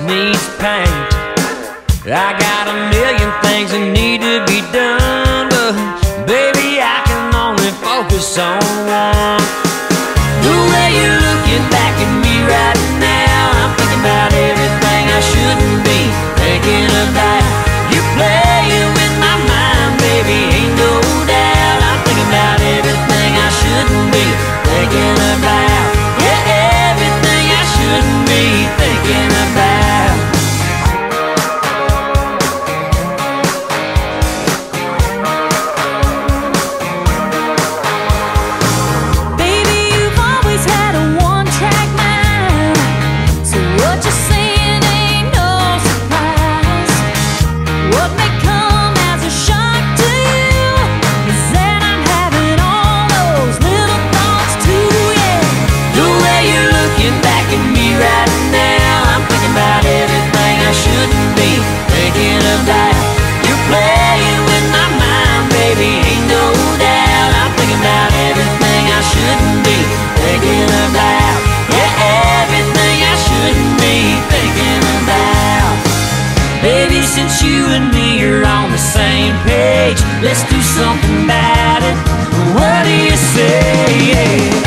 needs paint. I got a million things that need to be done, but baby, I can only focus on one. The way you're looking back at me right now, I'm thinking about everything I shouldn't be thinking about. You're playing with my mind, baby, ain't no doubt. I'm thinking about everything I shouldn't be thinking about. Yeah, everything I shouldn't be thinking about. Baby, you've always had a one-track mind, so what you're saying ain't no surprise. What may come as a shock to you is that I'm having all those little thoughts too, yeah. The way you're looking back at me right now, I'm thinking about everything I shouldn't be thinking about. You're playing with my mind, baby, ain't no doubt. I'm thinking about everything I shouldn't be thinking about. Yeah, everything I shouldn't be thinking about. Baby, since you and me are on the same page, let's do something about it. What do you say? Yeah.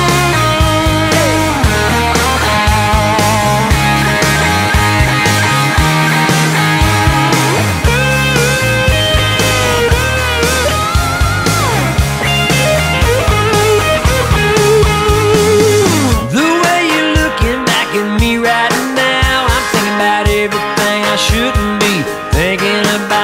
The way you're looking back at me right now, I'm thinking about everything I shouldn't be thinking about.